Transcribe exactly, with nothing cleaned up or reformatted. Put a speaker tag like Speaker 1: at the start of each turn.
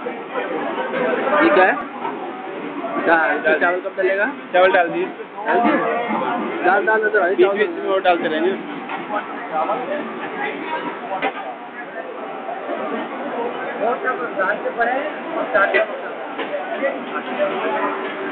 Speaker 1: ये क्या है? दाल चावल कब डलेगा?
Speaker 2: चावल डाल दिए।
Speaker 1: डाल दिए? दाल दाल नजर आ रही
Speaker 2: बीच बीच में और डालते रहेंगे।
Speaker 1: दाल से पड़े और